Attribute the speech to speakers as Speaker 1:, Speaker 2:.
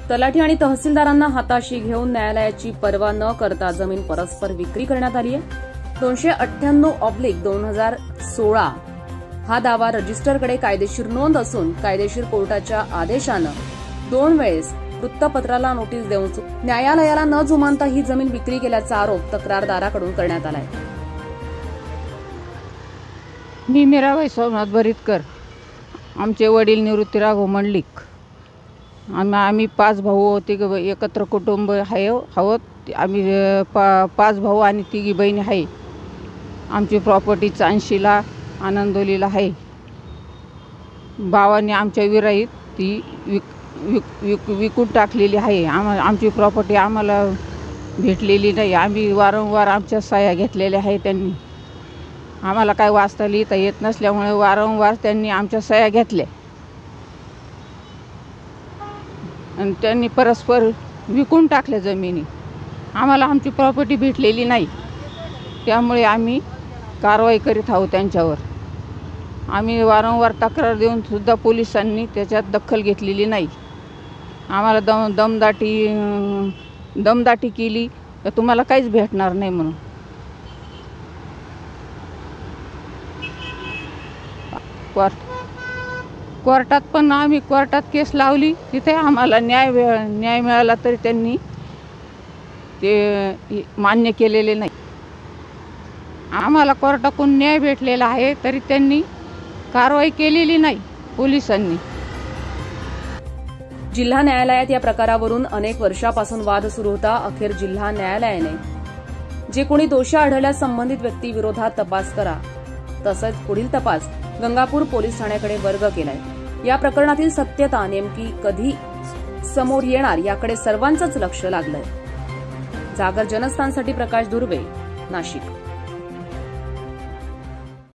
Speaker 1: तलाठी आणि तहसीलदारांना हाताशी घेऊन न्यायालयाची पर्वा न करता जमीन परस्पर विक्री करण्यात आली आहे। 298/2016 हा दावा रजिस्टरकडे कायदेशीर नोंद असून कायदेशीर कोर्टाच्या आदेशानं 2 वेळेस वृत्तपत्राला नोटीस देऊन न्यायालयाला न जुमानता ही जमीन विक्री केल्याचा आरोप तक्रारदाराकडून करण्यात आलाय।
Speaker 2: मी मीराबाई सोमनाथ बरीतकर, आमचे वडील निवृत्ती राघव मंडलिक, आम्ही 5 भाऊ एकत्र कुटुंब आहोत। आम्ही 5 भाऊ आणि 3 बहिणी आहे। आमची प्रॉपर्टी 80 ला आनंदोलीला आहे। भावाने आमच्या विराईत ती विकून टाकलेली आहे। आमची प्रॉपर्टी आम्हाला भेटलेली नाही। आम्ही वारंवार आमच्या सह्या घेतलेल्या आहे। त्यांनी आम्हाला काय वाचता लिहिता येत नसल्यामुळे वारंवार त्यांनी आमच्या सह्या घेतल्या आणि त्यांनी परस्पर विकून टाकल्या जमिनी। आम्हाला आमची प्रॉपर्टी भेटलेली नाही, त्यामुळे आम्ही कारवाई करीत आहोत त्यांच्यावर। आम्ही वारंवार तक्रार देऊन सुद्धा पोलिसांनी त्याच्यात दखल घेतलेली नाही। आम्हाला दमदाटी केली तर तुम्हाला काहीच भेटणार नाही म्हणून। कोर्टात पण आम्ही कोर्टात केस लावली, तिथे आम्हाला न्याय मिळाला तरी त्यांनी ते मान्य केलेले नाही। आम्हाला कोर्टाकडून न्याय भेटलेला आहे तरी त्यांनी कारवाई केलेली नाही पोलिसांनी।
Speaker 1: जिल्हा न्यायालयात या प्रकारावरून अनेक वर्षापासून वाद सुरू होता। अखेर जिल्हा न्यायालयाने जे कोणी दोषी आढळल्यास संबंधित व्यक्तीविरोधात तपास करा, तसंच पुढील तपास गंगापूर पोलीस ठाण्याकडे वर्ग केलाय। या प्रकरणातील सत्यता नेमकी कधी समोर येणार याकडे सर्वांचंच लक्ष लागलंय। जागर जनस्थानसाठी प्रकाश धुर्वे, नाशिक।